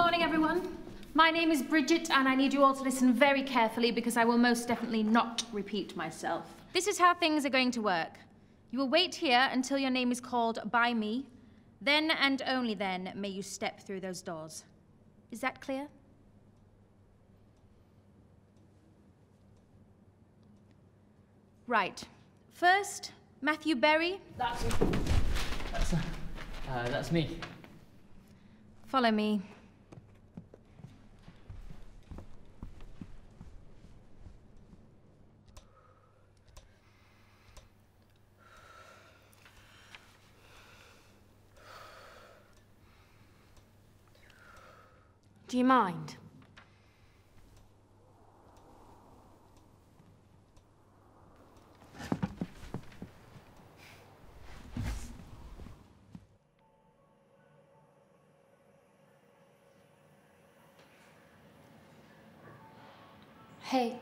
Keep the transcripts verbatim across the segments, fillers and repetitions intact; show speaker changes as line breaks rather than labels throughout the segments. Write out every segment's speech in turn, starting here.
morning, everyone. My name is Bridget, and I need you all to listen very carefully because I will most definitely not repeat myself. This is how things are going to work. You will wait here until your name is called by me. Then and only then may you step through those doors. Is that clear? Right. First, Matthew Berry.
That's that's, uh, uh, that's me.
Follow me.
Do you mind? Hey.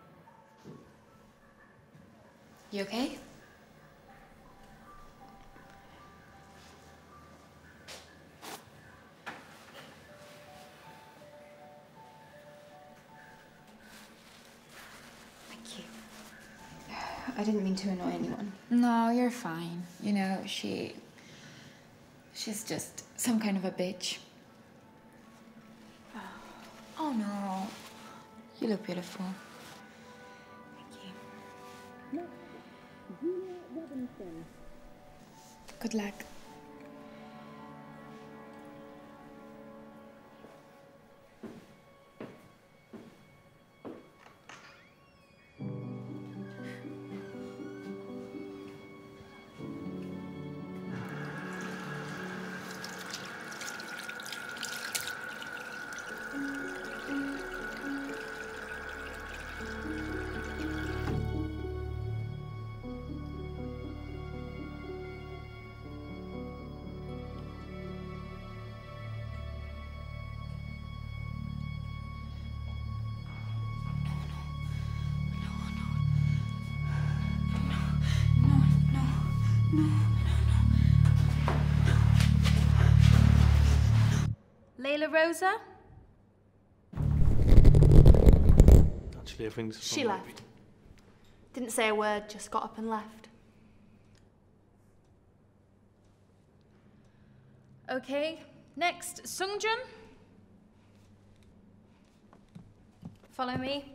You okay?
I didn't mean to annoy anyone.
No, you're fine. You know, she... she's just some kind of a bitch. Oh, no. You look beautiful.
Thank you.
Good luck.
Layla Rosa?
Actually, everything's
She left. Didn't say a word, just got up and left.
Okay, next, Sungjun. Follow me.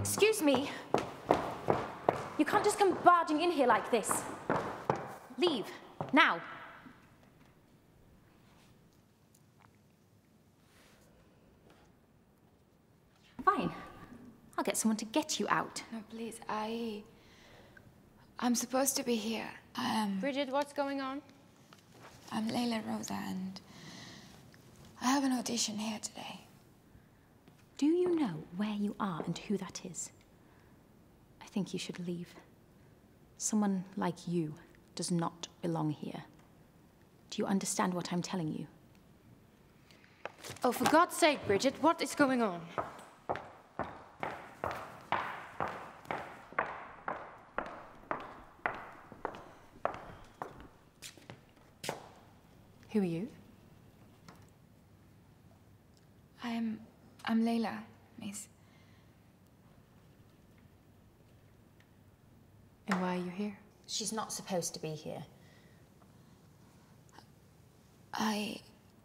Excuse me. You can't just come barging in here like this. Leave, now. Fine. I'll get someone to get you out.
No, please, I... I'm supposed to be here. Um,
Bridget, what's going on?
I'm Layla Rosa, and I have an audition here today.
Do you know where you are and who that is? I think you should leave. Someone like you does not belong here. Do you understand what I'm telling you?
Oh, for God's sake, Bridget, what is going on? Who are you?
I'm... I'm Layla, miss.
And why are you here?
She's not supposed to be here.
I...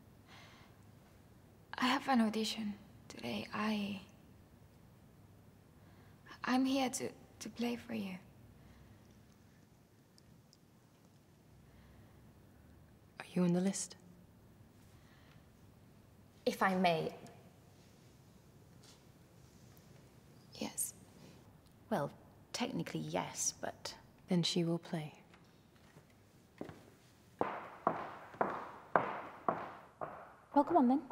I have an audition today. I... I'm here to, to play for you.
Are you on the list?
If I may.
Yes.
Well, technically yes, but...
Then she will play.
Well, come on then.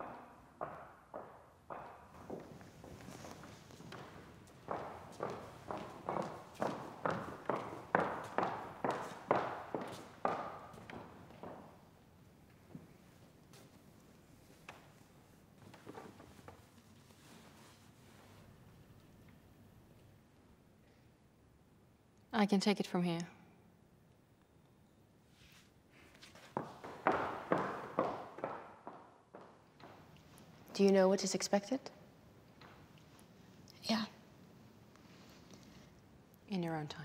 I can take it from here. Do you know what is expected?
Yeah.
In your own time.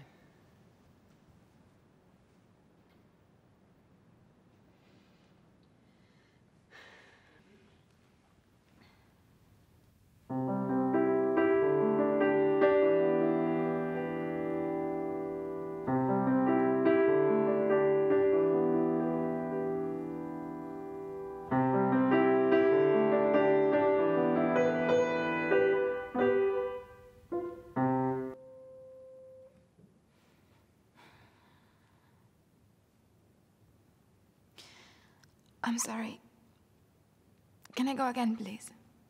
I'm sorry. Can I go again, please?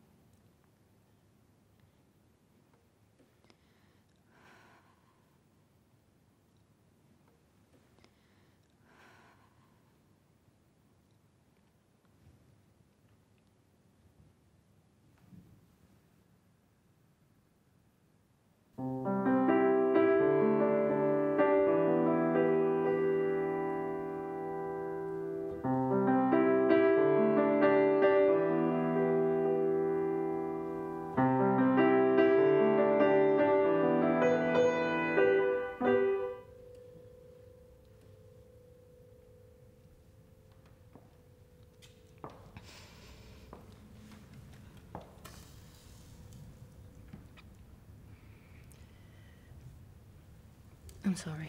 I'm sorry.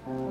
Oh,